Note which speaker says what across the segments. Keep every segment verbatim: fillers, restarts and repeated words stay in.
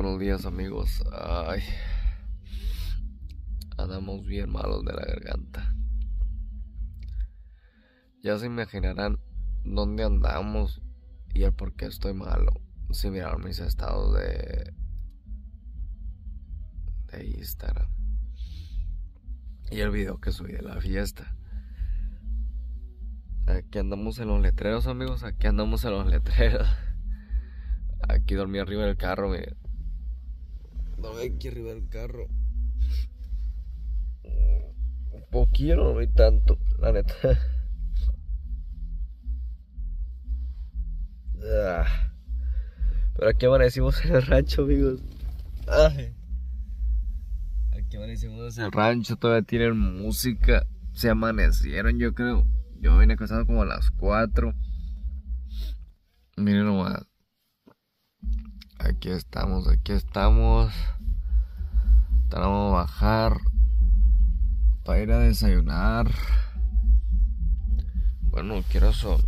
Speaker 1: buenos días amigos. Ay, andamos bien malos de la garganta. Ya se imaginarán dónde andamos y el por qué estoy malo. Si miraron mis estados de, de Instagram y el video que subí de la fiesta. Aquí andamos en los letreros, amigos. Aquí andamos en los letreros. Aquí dormí arriba del carro, miren. Dormí aquí arriba del carro. Un poquito, no dormí tanto, la neta. Ah. Pero aquí amanecimos en el rancho, amigos. Ay. Aquí amanecimos en el rancho, todavía tienen música. Se amanecieron, yo creo. Yo vine acostado como a las cuatro. Miren nomás. Aquí estamos, aquí estamos. Vamos a bajar para ir a desayunar. Bueno, quiero son.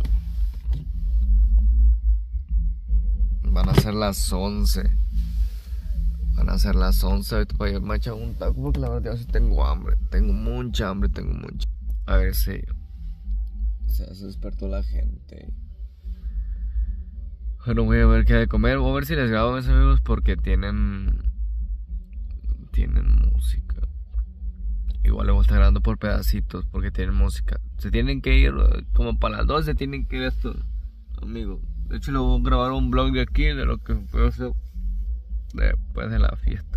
Speaker 1: Van a ser las once. Van a ser las once. Ahorita para ir a echar un taco porque la verdad sí tengo hambre. Tengo mucha hambre, tengo mucha. A ver si se despertó la gente. Bueno, voy a ver qué hay de comer. Voy a ver si les grabo a mis amigos porque tienen Tienen música. Igual les voy a estar grabando por pedacitos porque tienen música. Se tienen que ir como para las doce. Tienen que ir esto, amigos. De hecho, les voy a grabar un vlog de aquí de lo que puedo hacer después de la fiesta.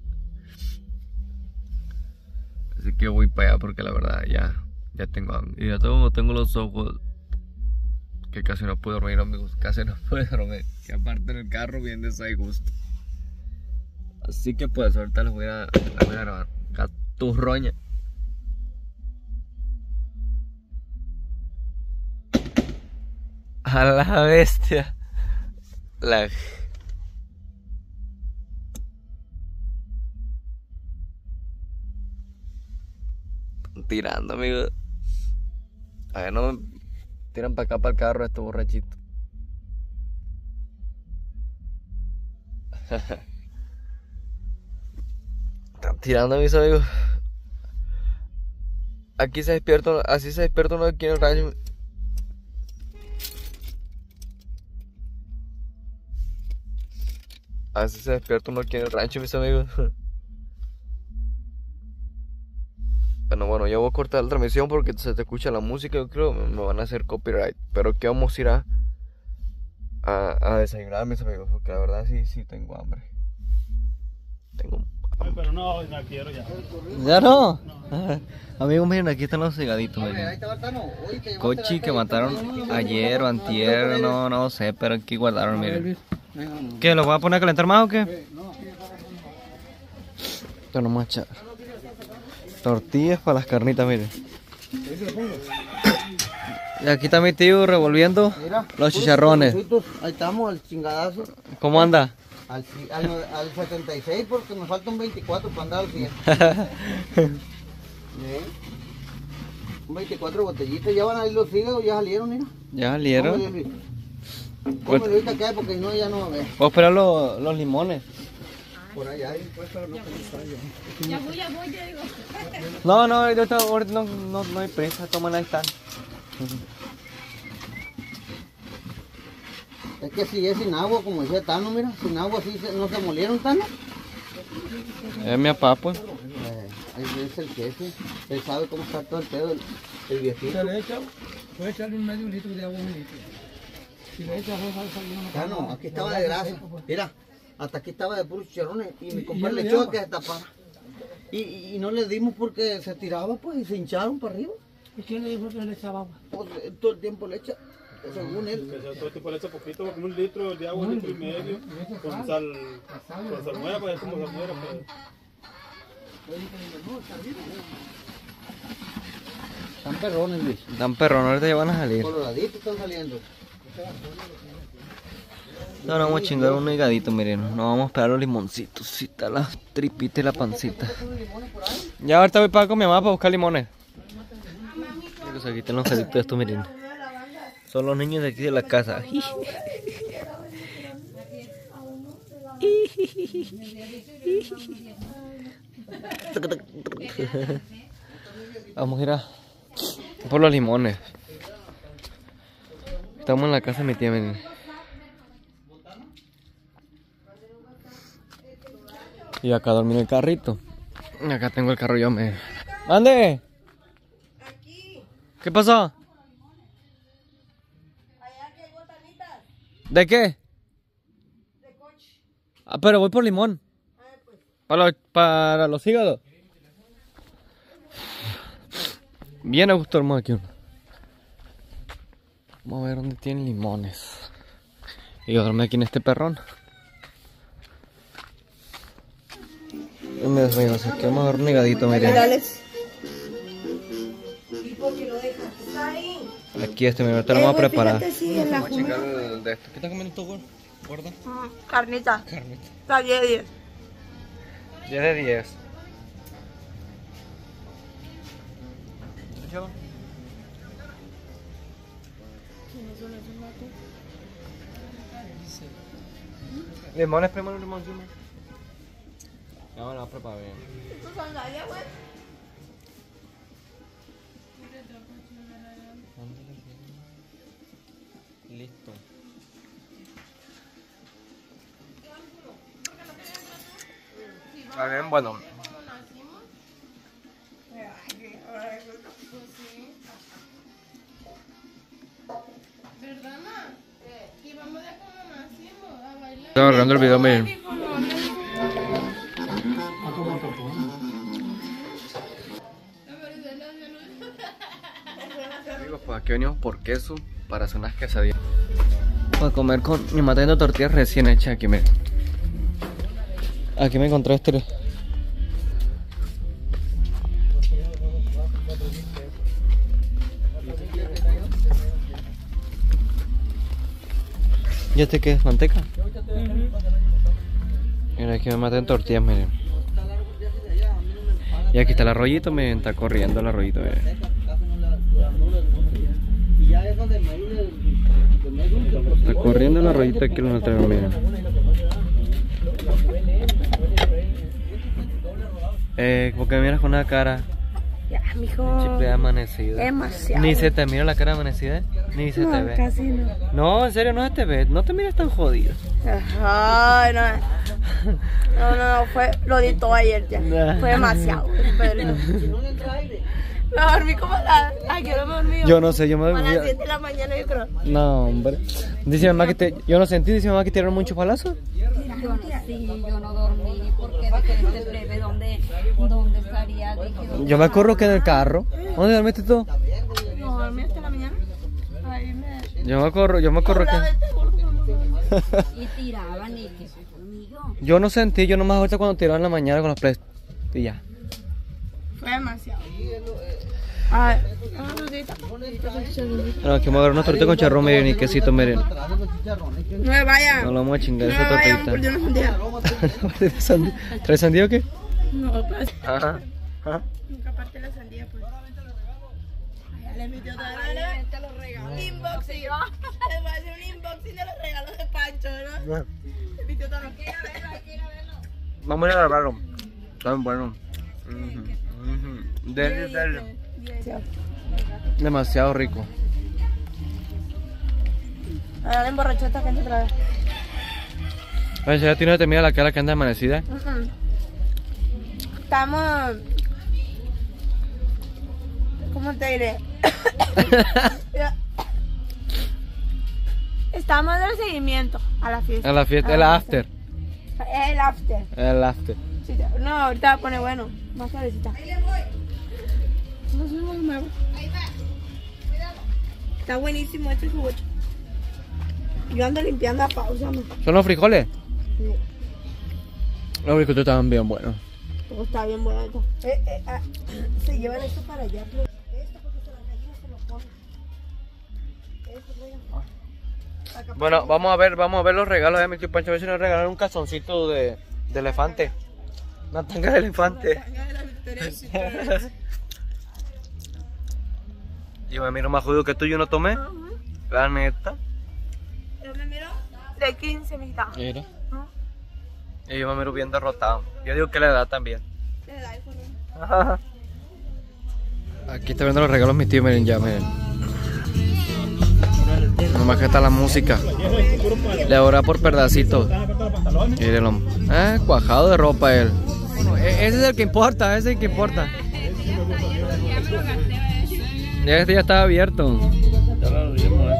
Speaker 1: Así que voy para allá porque la verdad ya Ya tengo hambre. Y ya tengo, tengo los ojos que casi no puedo dormir, amigos. Casi no puedo dormir. Y aparte en el carro bien desgusto. Así que pues ahorita les voy a, les voy a grabar. Caturroña. A la bestia. La... Tirando, amigos. A ver, no me tiran para acá para el carro estos borrachitos. Están tirando, mis amigos. Aquí se despierta, así se despierta uno aquí en el rancho. Así se despierta uno aquí en el rancho, mis amigos. Bueno, bueno, yo voy a cortar la transmisión porque se te escucha la música. Yo creo que me van a hacer copyright. Pero que vamos a ir a, a, a desayunar, mis amigos. Porque la verdad sí, sí tengo hambre. Tengo hambre.
Speaker 2: Ay, pero no, no quiero ya.
Speaker 1: ¿Ya no? no. Amigos, miren, aquí están los cigaditos. Miren. Cochi que mataron ayer o antier, no, no sé, pero aquí guardaron, miren. ¿Qué? ¿Los voy a poner a calentar más o qué? Esto no vamos a echar. Tortillas para las carnitas, miren. Y aquí está mi tío revolviendo Mira, los chicharrones.
Speaker 3: Ahí estamos, al chingadazo.
Speaker 1: ¿Cómo anda?
Speaker 3: Al, al, al setenta y seis porque nos falta un veinticuatro para andar al cien. ¿Eh? Un veinticuatro botellitas, ya van a ir los hígados, ya salieron, mira.
Speaker 1: Ya salieron.
Speaker 3: Cómelo ahorita acá porque si no ya no va a ver.
Speaker 1: Voy a esperar los, los limones.
Speaker 3: Por allá hay, pues, pero no tenemos allá.
Speaker 4: Ya voy, ya voy, ya digo.
Speaker 1: No, no, ahorita, ahorita no, no, no hay prisa, toman, ahí están.
Speaker 3: Es que si es sin agua, como decía Tano, mira, sin agua sí se, no se molieron, Tano.
Speaker 1: Es mi papá, pues.
Speaker 3: Eh, ese es el jefe, él sabe cómo está todo el pedo, el, el viejito.
Speaker 5: Se le echa, puede echarle un medio litro de agua, un litro. Si le echas dos salsa, no.
Speaker 3: Tano, aquí estaba de grasa, mira, hasta aquí estaba de puros chicharrones y mi compadre le echó a que se tapara. Y, y, y no le dimos porque se tiraba, pues, y se hincharon para arriba.
Speaker 5: ¿Y quién le dijo que le echaba agua?
Speaker 3: Pues todo el tiempo le echa. Según él.
Speaker 2: Todo el tiempo le echa poquito, como un litro de agua, un litro y medio, con sal, con salmuera, pues es como salmuera, pues.
Speaker 3: Están perrones, Luis.
Speaker 1: Dan perrón, ahorita ya van a salir.
Speaker 3: Coloraditos están saliendo.
Speaker 1: No, no vamos a chingar un higadito, miren. No vamos a esperar los limoncitos. Si está la tripita y la pancita. Ya ahorita voy para con mi mamá para buscar limones. Pues aquí están los jaditos estos, miren. Son los niños de aquí de la casa. Vamos a ir a por los limones. Estamos en la casa de mi tía, miren. Y acá dormí en el carrito. Acá tengo el carro yo, me. ¡Mande! ¿Qué pasó? ¿De qué? Ah, pero voy por limón. Para, para los hígados. Bien a gusto, hermano, aquí uno. Vamos a ver dónde tienen limones. Y yo dormí aquí en este perrón. Y me desveo, así que vamos a ver un higadito, miren. Aquí este, miren, ahorita lo vamos a preparar. Vamos a checar el de esto. ¿Qué estás comiendo tú, güey? ¿Gorda?
Speaker 4: Carnita.
Speaker 1: Carnita.
Speaker 4: Está diez de diez.
Speaker 1: diez de diez. Limones, primero limón, limón. Ya me lo voy a preparar bien.
Speaker 4: ¿Esto sandalia, güey?
Speaker 1: Listo. Está bien, bueno. Estoy agarrando el video, miren. Amigos, pues aquí venimos por queso para hacer unas quesadillas. Para comer con mi mamá teniendo tortillas recién hechas aquí, miren. Aquí me encontré este. ¿Y este qué es? ¿Manteca? Uh-huh. Mira, aquí me maté en tortillas, miren. Y aquí está el arroyito, miren, está corriendo el arroyito, miren. Está corriendo el arroyito aquí en la otra, miren. Eh, ¿por qué me miras con una cara?
Speaker 4: Ya, mijo.
Speaker 1: Chiple amanecida.
Speaker 4: Demasiado.
Speaker 1: Ni se te mira la cara amanecida, ¿eh? Ni se
Speaker 4: no,
Speaker 1: te ve.
Speaker 4: Casi no.
Speaker 1: No, en serio, no se te ve. No te mires tan jodido.
Speaker 4: Ay, no. No, no, no. Fue, lo di todo ayer ya. Fue demasiado. Pero... Me dormí como a la... ¿A qué hora me dormí?
Speaker 1: Yo no sé, yo me
Speaker 4: dormí. A las
Speaker 1: dormí.
Speaker 4: siete de la mañana, yo creo.
Speaker 1: No, hombre. Dice mamá que te... Yo no sentí, dice mamá que tiraron muchos palazos.
Speaker 6: Yo no, sí, yo no dormí porque dije este breve, ¿dónde, dónde estaría? Dije, ¿dónde
Speaker 1: Yo me acuerdo que en el carro. ¿Dónde dormiste tú?
Speaker 4: No, dormí hasta la mañana. Ahí me...
Speaker 1: Yo me acuerdo, yo me acuerdo que...
Speaker 6: Y tiraban y que conmigo.
Speaker 1: Yo no sentí, yo nomás ahorita cuando tiraban en la mañana con los plays. Y ya.
Speaker 4: Fue demasiado. A ver, una tortita.
Speaker 1: Bueno, aquí vamos a ver una tortita con charrón, miren, y quesito, miren.
Speaker 4: No me vayan.
Speaker 1: No lo vamos a chingar
Speaker 4: No
Speaker 1: esa
Speaker 4: me vayan por
Speaker 1: tortita.
Speaker 4: una sandía.
Speaker 1: ¿Traes sandía o qué?
Speaker 4: No, pues.
Speaker 1: Ajá. Ajá.
Speaker 4: Nunca parte la sandía, pues. Allá le metió otra vez. Te lo regaló. Inboxing. Le voy a hacer un unboxing de los regalos de Pancho, ¿no? Le metió otra vez. Quiero verlo, quiero verlo.
Speaker 1: Vamos a ir a grabarlo. Está bien bueno. Uh-huh. Uh-huh. Dele, dele. Demasiado rico.
Speaker 4: Ahora le emborrachó a esta gente otra vez.
Speaker 1: A ver, si ya tiene te mira la cara que anda amanecida.
Speaker 4: Uh-uh. Estamos... ¿Cómo te diré? Estamos en el seguimiento a la fiesta.
Speaker 1: A la fiesta, el after.
Speaker 4: El after.
Speaker 1: El after.
Speaker 4: Sí, no, ahorita pone bueno. Más tardecita. Ahí le voy. No sé, no me hago. Ahí va. Cuidado. Está buenísimo este jugo. Yo ando limpiando a pausa, ¿no?
Speaker 1: ¿Son los frijoles?
Speaker 4: Sí.
Speaker 1: Los frijoles estaban bien buenos.
Speaker 4: Oh, está bien bueno esto. Eh, eh, ah, se llevan esto para allá. Pero esto porque se las gallinas se lo ponen. Esto, traigan.
Speaker 1: Bueno, vamos a ver, vamos a ver los regalos de mi tío Pancho. A ver si nos regalaron un calzoncito de, de elefante. Una tanga de elefante. Yo me miro más jodido que tú, yo no tomé.
Speaker 4: Uh-huh.
Speaker 1: La neta.
Speaker 4: Yo me miro de quince, mijita.
Speaker 1: Mira.
Speaker 4: ¿No?
Speaker 1: Y yo me miro bien derrotado. Yo digo que la edad también.
Speaker 4: Le da el color.
Speaker 1: Aquí está viendo los regalos mi tío, miren ya, miren. Nomás que está la música. Le ahora por pedacitos. Mírenlo. Ah, cuajado de ropa él. Bueno, ese es el que importa, ese es el que importa. Ya este ya estaba abierto.
Speaker 2: Ya lo vimos,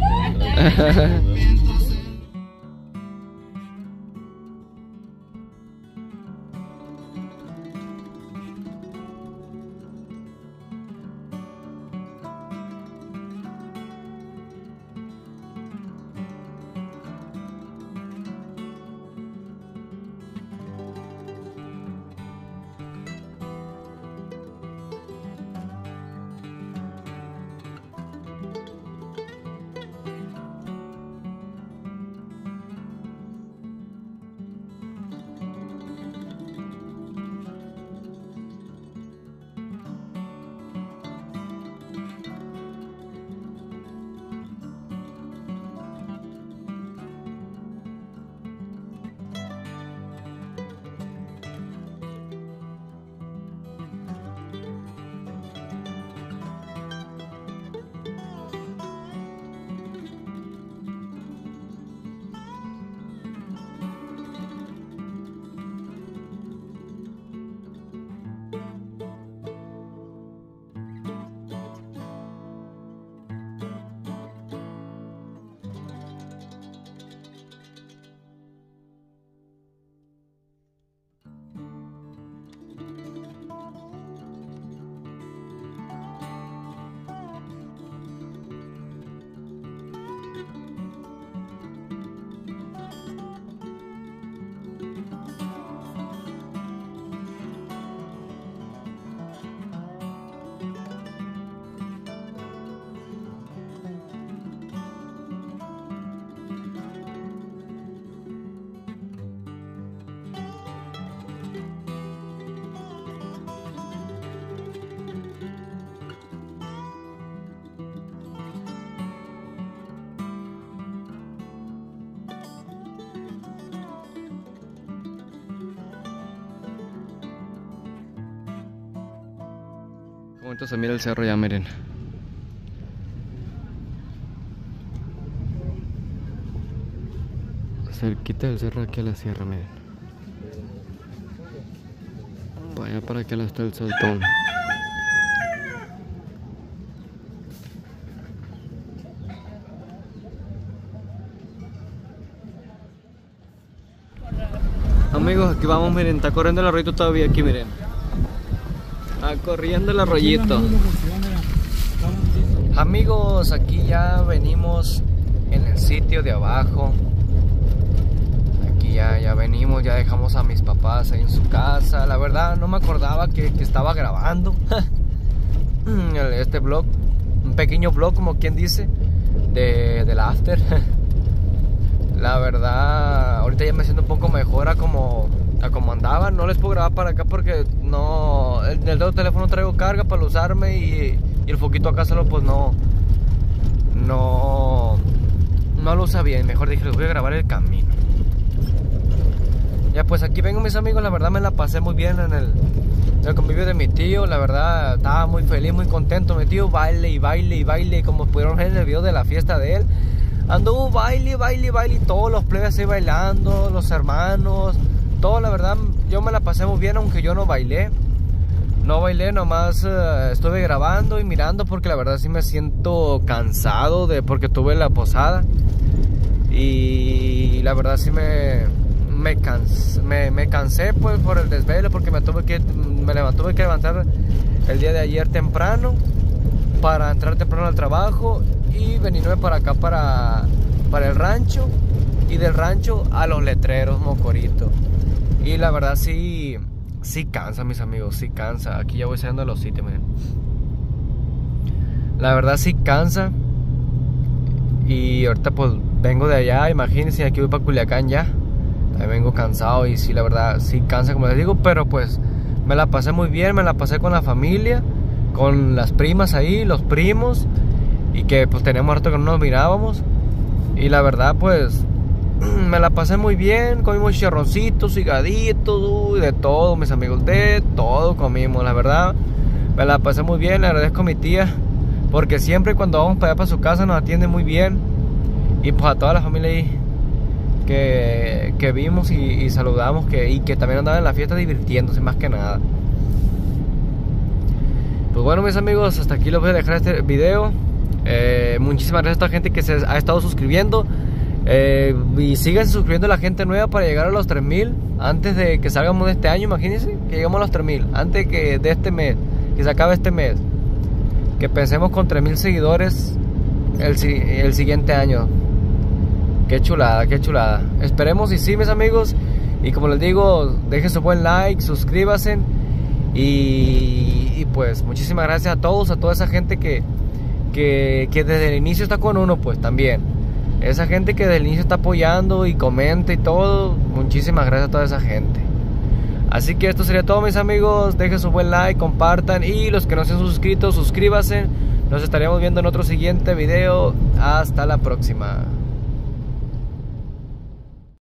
Speaker 1: Qué bonito se mira el cerro ya, miren. Cerquita del cerro aquí a la sierra, miren. Para allá para acá está el Saltón. Amigos, aquí vamos, miren, está corriendo el arroyito todavía aquí, miren. Está corriendo el arroyito. Amigos, aquí ya venimos en el sitio de abajo. Aquí ya, ya venimos, ya dejamos a mis papás ahí en su casa. La verdad no me acordaba que, que estaba grabando este vlog, un pequeño vlog como quien dice, de, del after. La verdad, ahorita ya me siento un poco mejor a como, a como andaba. No les puedo grabar para acá porque no, el, el dedo teléfono traigo carga para usarme y, y el foquito acá solo pues no, no, no lo usa bien. Mejor dije, les voy a grabar el camino. Ya pues aquí vengo mis amigos, la verdad me la pasé muy bien en el, en el convivio de mi tío. La verdad estaba muy feliz, muy contento. Mi tío baile y baile y baile, como pudieron ver en el video de la fiesta de él. Anduvo baile, baile, baile, todos los plebes ahí bailando, los hermanos, todo. La verdad yo me la pasé muy bien, aunque yo no bailé. No bailé, nomás uh, estuve grabando y mirando porque la verdad sí me siento cansado de porque tuve la posada. Y la verdad sí me, me, cans, me, me cansé pues por el desvelo, porque me tuve que, me levanté, tuve que levantar el día de ayer temprano para entrar temprano al trabajo y venirme para acá para, para el rancho, y del rancho a los letreros, Mocorito. Y la verdad sí, sí cansa, mis amigos, sí cansa. Aquí ya voy saliendo a los sitios, miren. La verdad sí cansa. Y ahorita pues vengo de allá, imagínense, aquí voy para Culiacán ya. Ahí vengo cansado y sí, la verdad sí cansa, como les digo. Pero pues me la pasé muy bien, me la pasé con la familia, con las primas ahí, los primos, y que pues teníamos harto que no nos mirábamos. Y la verdad pues me la pasé muy bien, comimos chicharroncitos, higaditos, uy, de todo, mis amigos, de todo comimos, la verdad. Me la pasé muy bien, le agradezco a mi tía, porque siempre cuando vamos para allá para su casa nos atiende muy bien. Y pues a toda la familia ahí que, que vimos y, y saludamos, que, y que también andaban en la fiesta divirtiéndose más que nada. Pues bueno, mis amigos, hasta aquí les voy a dejar este video. eh, Muchísimas gracias a toda la gente que se ha estado suscribiendo. eh, Y sigan suscribiendo a la gente nueva para llegar a los tres mil antes de que salgamos de este año. Imagínense que lleguemos a los tres mil antes que de este mes, que se acabe este mes. Que pensemos con tres mil seguidores el, el siguiente año. Qué chulada, qué chulada. Esperemos y sí, mis amigos. Y como les digo, dejen su buen like, suscríbanse. Y, y pues muchísimas gracias a todos, a toda esa gente que, que, que desde el inicio está con uno, pues también. Esa gente que desde el inicio está apoyando y comenta y todo. Muchísimas gracias a toda esa gente. Así que esto sería todo, mis amigos. Dejen su buen like, compartan. Y los que no se han suscrito, suscríbanse. Nos estaríamos viendo en otro siguiente video. Hasta la próxima.